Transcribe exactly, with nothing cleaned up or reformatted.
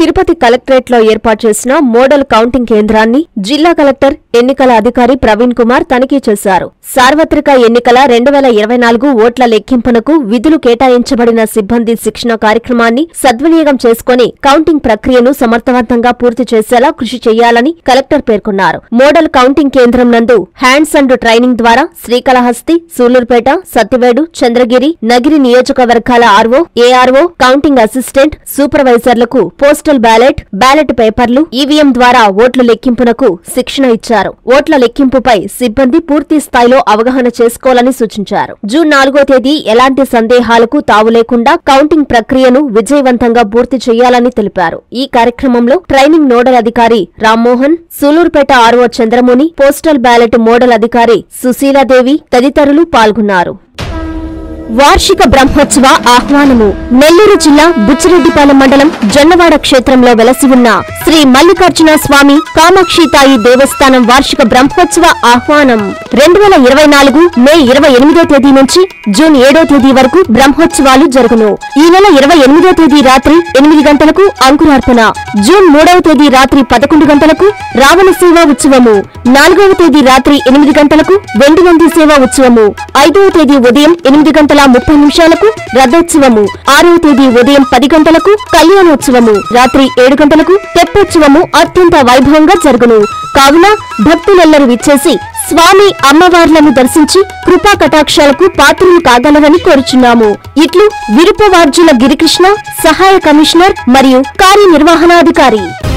Tirupati collectorate లో ఏర్పాటు చేసిన మోడల్ కౌంటింగ్ కేంద్రాన్ని జిల్లా కలెక్టర్ ఎన్నికల అధికారి ప్రవీణ్ కుమార్ తనిఖీ చేశారు. సార్వత్రిక ఎన్నికల రెండు వేల ఇరవై నాలుగు ఓట్ల లెక్కింపునకు విధులు కేటాయించబడిన సిబ్బంది శిక్షణ కార్యక్రమాన్ని సద్వినియోగం చేసుకుని కౌంటింగ్ ప్రక్రియను సమర్థవంతంగా పూర్తి చేసేలా కృషి చేయాలని కలెక్టర్ పేర్కొన్నారు. మోడల్ కౌంటింగ్ కేంద్రం నందు హ్యాండ్స్ అండ్ ట్రైనింగ్ ద్వారా శ్రీకాళహస్తి, సూలూరుపేట, సత్తివేడు, చంద్రగిరి, నగిరి నియోజకవర్గాల ఆర్ఓ, ఏఆర్ఓ, కౌంటింగ్ అసిస్టెంట్, సూపర్వైజర్లకు పోస్టల్ బ్యాలెట్, బ్యాలెట్ పేపర్లు, ఈవీఎం ద్వారా ఓట్ల లెక్కింపునకు శిక్షణ ఇచ్చారు. ఓట్ల లెక్కింపుపై సిబ్బంది పూర్తి స్థాయిలో అవగాహన చేసుకోవాలని సూచించారు. జూన్ నాలుగో తేదీ ఎలాంటి సందేహాలకు తావు లేకుండా కౌంటింగ్ ప్రక్రియను విజయవంతంగా పూర్తి చేయాలని తెలిపారు. ఈ కార్యక్రమంలో ట్రైనింగ్ నోడల్ అధికారి Rammohan, Sullurpeta RO Chandramuni, postal ballot model అధికారి సుశీలాదేవి తదితరులు పాల్గొన్నారు. వార్షిక బ్రహ్మోత్సవ ఆహ్వానము. నెల్లూరు జిల్లా బుచ్చిరెడ్డిపాలెం మండలం జొన్నవాడ క్షేత్రంలో వెలసి ఉన్న శ్రీ మల్లికార్జున స్వామి కామాక్షితాయి దేవస్థానం వార్షిక బ్రహ్మోత్సవ ఆహ్వానం రెండు వేల ఇరవై నాలుగు మే ఇరవై ఎనిమిదో తేదీ నుంచి జూన్ ఏడో తేదీ వరకు బ్రహ్మోత్సవాలు జరుగును. ఈ నెల ఇరవై ఎనిమిదో తేదీ రాత్రి ఎనిమిది గంటలకు అంకురార్పణ, జూన్ మూడవ తేదీ రాత్రి పదకొండు గంటలకు రావణ సేవా ఉత్సవము, నాలుగవ తేదీ రాత్రి ఎనిమిది గంటలకు వెండి నంది సేవా ఉత్సవము, ఐదవ తేదీ ఉదయం ఎనిమిది గంటల ముప్పై నిమిషాలకు రథోత్సవము, ఆరవ తేదీ ఉదయం పది గంటలకు కళ్యాణోత్సవము, రాత్రి ఏడు గంటలకు తెప్పోత్సవము అత్యంత వైభవంగా జరుగును. కావున భక్తులెల్లరూ విచ్చేసి స్వామి అమ్మవార్లను దర్శించి కృపా కటాక్షాలకు పాత్రులు కాగలరని కోరుచున్నాము. ఇట్లు విరుపవార్జుల గిరికృష్ణ, సహాయ కమిషనర్ మరియు కార్యనిర్వహణాధికారి.